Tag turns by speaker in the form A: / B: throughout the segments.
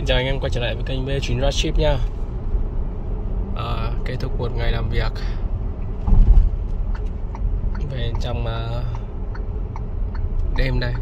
A: Xin chào anh em quay trở lại với kênh V9 Dropship nha. Kết thúc một ngày làm việc về trong đêm đây.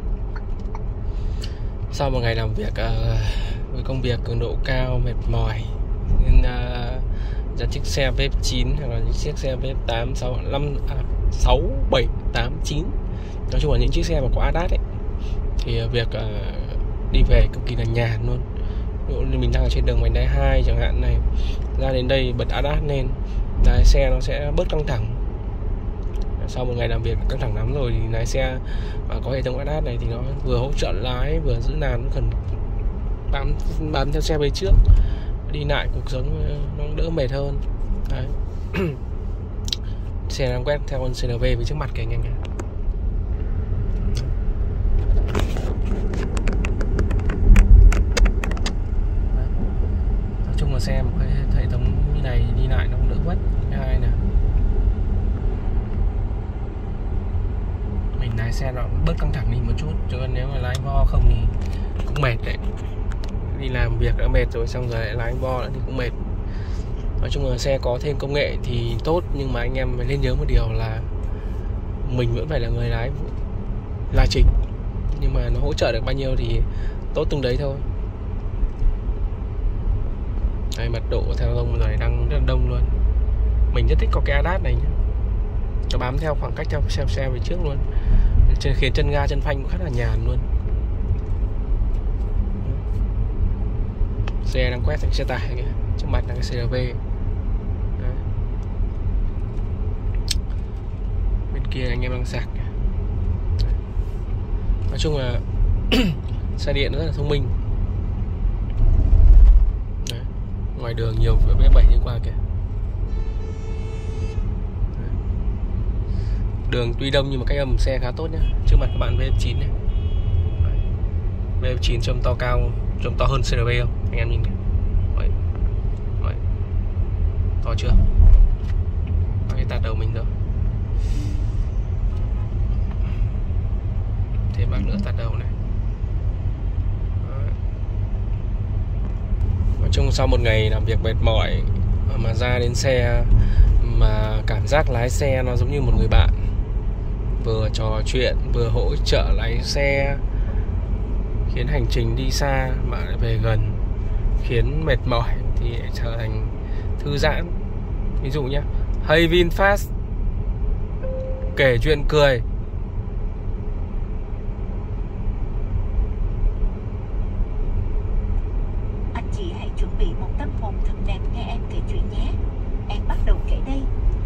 A: Sau một ngày làm việc với công việc cường độ cao, mệt mỏi, nên ra chiếc xe V9 hoặc là những chiếc xe V8, 6, 7, 8, 9, nói chung là những chiếc xe mà có ADAS ấy, thì việc đi về cực kỳ là nhàn luôn. Ví dụ như mình đang ở trên đường vành đai 2 chẳng hạn này, ra đến đây bật ADAS lên, lái xe nó sẽ bớt căng thẳng. Sau một ngày làm việc căng thẳng lắm rồi thì lái xe có hệ thống ADAS này thì nó vừa hỗ trợ lái, vừa giữ làn, nó cần bám theo xe về trước, đi lại cuộc sống nó đỡ mệt hơn. Đấy. Xe đang quét theo con CRV với trước mặt kìa anh em. Nói chung là xe một cái hệ thống như này đi lại nó cũng đỡ quất. Thứ hai nè, mình lái xe nó bớt căng thẳng đi một chút, chứ nếu mà lái vo không thì cũng mệt đấy. Đi làm việc đã mệt rồi, xong rồi lại lái vo nữa thì cũng mệt. Nói chung là xe có thêm công nghệ thì tốt, nhưng mà anh em phải nên nhớ một điều là mình vẫn phải là người lái là chính, nhưng mà nó hỗ trợ được bao nhiêu thì tốt từng đấy thôi. Đây, mật độ theo thông rồi đang rất là đông luôn. Mình rất thích có cái ADAS này nhé, nó bám theo khoảng cách theo xe về trước luôn, khiến chân ga chân phanh cũng khá là nhàn luôn. Xe đang quét thành xe tải kìa, trước mặt là cái CRV. Đấy. Bên kia anh em đang sạc. Đấy. Nói chung là xe điện nó rất là thông minh. Đấy. Ngoài đường nhiều V7 đi qua kìa. Đấy. Đường tuy đông nhưng mà cách âm xe khá tốt nhá. Trước mặt các bạn V9 này. Đấy. V9 trông to cao, trông to hơn CRV không? Anh em nhìn kìa. Đấy. Đấy. To chưa? Cái tạt đầu mình rồi. Thêm bác nữa tạt đầu này. Đấy. Nói chung sau một ngày làm việc mệt mỏi mà ra đến xe mà cảm giác lái xe nó giống như một người bạn, vừa trò chuyện vừa hỗ trợ lái xe, khiến hành trình đi xa mà lại về gần, khiến mệt mỏi thì trở thành thư giãn. Ví dụ nhé, Hey VinFast kể chuyện cười.
B: Anh chị hãy chuẩn bị một tâm hồn thật đẹp nghe em kể chuyện nhé. Em bắt đầu kể đây.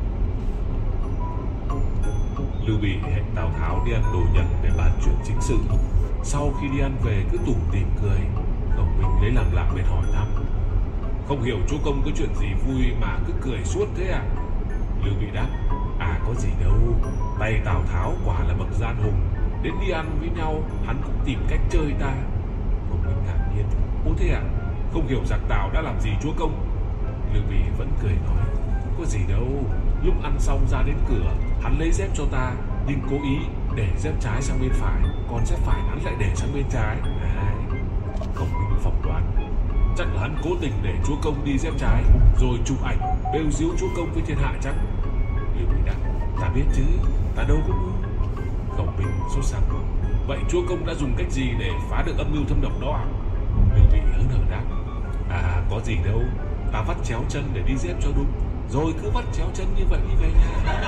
C: Lưu Bị hẹn Tào Tháo đi ăn đồ Nhật để bàn chuyện chính sự. Sau khi đi ăn về cứ tủm tỉm cười, Khổng Minh lấy làm lạ bên hỏi thăm: "Không hiểu chúa công có chuyện gì vui mà cứ cười suốt thế à?" Lưu Bị đáp: "À có gì đâu, tay Tào Tháo quả là bậc gian hùng, đến đi ăn với nhau hắn cũng tìm cách chơi ta." Khổng Minh ngạc nhiên: "Ô thế à? Không hiểu giặc Tào đã làm gì chúa công?" Lưu Bị vẫn cười nói: "Có gì đâu, lúc ăn xong ra đến cửa, hắn lấy dép cho ta, nhưng cố ý để dép trái sang bên phải, còn dép phải hắn lại để sang bên trái." Khổng Minh phỏng đoán chắc là hắn cố tình để chúa công đi dép trái, rồi chụp ảnh bêu diếu chúa công với thiên hạ chắc. Lưu Bị đáp: "Ta biết chứ, ta đâu có ngu." Khổng Minh sốt sắng: "Vậy chúa công đã dùng cách gì để phá được âm mưu thâm độc đó à?" Lưu Bị hớn hở đáp: "À có gì đâu, ta vắt chéo chân để đi dép cho đúng, rồi cứ vắt chéo chân như vậy đi về nhà."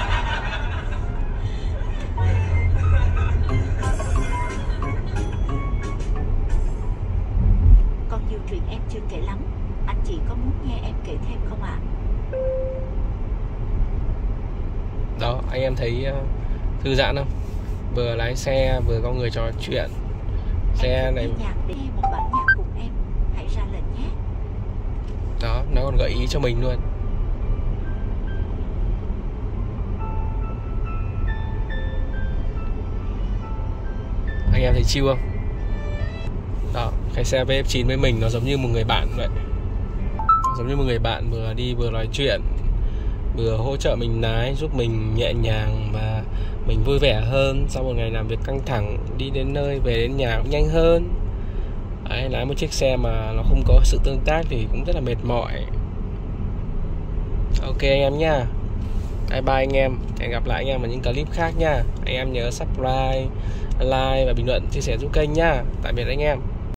B: Còn nhiều chuyện em chưa kể lắm. Anh chị có muốn nghe em kể thêm không ạ?
A: Đó, anh em thấy thư giãn không? Vừa lái xe vừa có người trò chuyện. Xe này
B: nhạc để nghe một bản nhạc cùng em. Hãy ra lệnh nhé.
A: đó, nó còn gợi ý cho mình luôn. Anh em thấy chill không? Đó, cái xe VF9 với mình nó giống như một người bạn vậy. Giống như một người bạn vừa đi vừa nói chuyện, vừa hỗ trợ mình lái, giúp mình nhẹ nhàng và mình vui vẻ hơn sau một ngày làm việc căng thẳng, đi đến nơi về đến nhà cũng nhanh hơn. Đấy, lái một chiếc xe mà nó không có sự tương tác thì cũng rất là mệt mỏi. Ok anh em nhá. Bye bye anh em. Hẹn gặp lại anh em ở những clip khác nha. Anh em nhớ subscribe, like và bình luận, chia sẻ giúp kênh nha. Tạm biệt anh em.